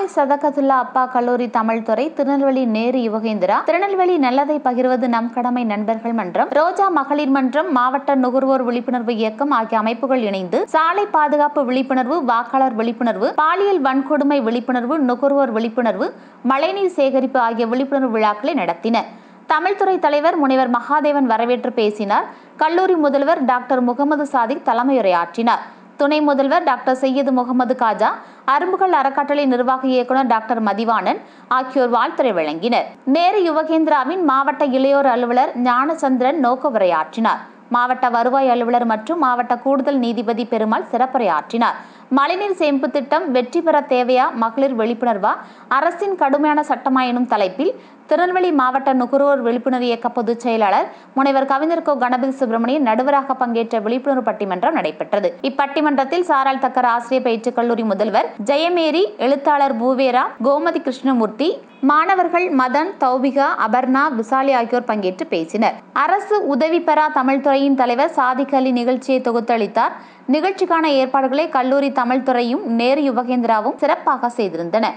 சதகத்துல்லா அப்பா கல்லூரி தமிழ் துறை, திருநெல்வேலி நேரு யுவகேந்திரா, திருநெல்வேலி நல்லதை பகிர்வது நம் கடமை நண்பர்கள் மன்றம், ரோஜா மகளிர் மன்றம், மாவட்ட நுகர்வோர் விழிப்புணர்வு இயக்கம் ஆகிய அமைப்புகள் இணைந்து சாலை பாதுகாப்பு விழிப்புணர்வு, வாக்காளர் விழிப்புணர்வு, பாலியல் வன்கொடுமை விழிப்புணர்வு, நுகர்வோர் விழிப்புணர்வு, மழைநீர் சேகரிப்பு ஆகிய விழிப்புணர்வு விழாக்களை நடத்தினர். தமிழ்துறை தலைவர் முனைவர் மகாதேவன் வரவேற்று பேசினார். கல்லூரி முதல்வர் டாக்டர் முகமது சாதிக் தலைமையுரையாற்றினார். துணை முதல்வர் டாக்டர் சையது முகமது காஜா, அரும்புகள் அறக்கட்டளை நிர்வாக இயக்குநர் டாக்டர் மதிவாணன் ஆகியோர் வாழ்த்துரை வழங்கினர். நேரு யுவகேந்திராவின் மாவட்ட இளையோர் அலுவலர் ஞானச்சந்திரன் நோக்க உரையாற்றினார். மாவட்ட வருவாய் அலுவலர் மற்றும் மாவட்ட கூடுதல் நீதிபதி பெருமாள் சிறப்புரையாற்றினார். மழைநீர் சேமிப்பு திட்டம் வெற்றி பெற தேவையா, மகளிர் விழிப்புணர்வா, அரசின் கடுமையான சட்டமா எனும் தலைப்பில் திருநெல்வேலி மாவட்ட நுகர்வோர் விழிப்புணர்வு இயக்க பொதுச் செயலாளர் முனைவர் கவிஞர் கோ. கணபதி சுப்பிரமணியன் நடுவராக பங்கேற்ற விழிப்புணர்வு பட்டிமன்றம் நடைபெற்றது. இப்பட்டிமன்றத்தில் சாராள் தக்கர் ஆசிரியர் பயிற்சி கல்லூரி முதல்வர் ஜெயமேரி, எழுத்தாளர் பூவேரா, கோமதி கிருஷ்ணமூர்த்தி, மாணவர்கள் மதன், தௌபிகா, அபர்ணா, விசாலி ஆகியோர் பங்கேற்று பேசினர். அரசு உதவி பெறா தமிழ் துறையின் தலைவர் சாதிக் அலி நிகழ்ச்சியை தொகுத்தளித்தார். நிகழ்ச்சிக்கான ஏற்பாடுகளை கல்லூரி தமிழ் துறையும் நேரு யுவகேந்திராவும் சிறப்பாக செய்திருந்தன.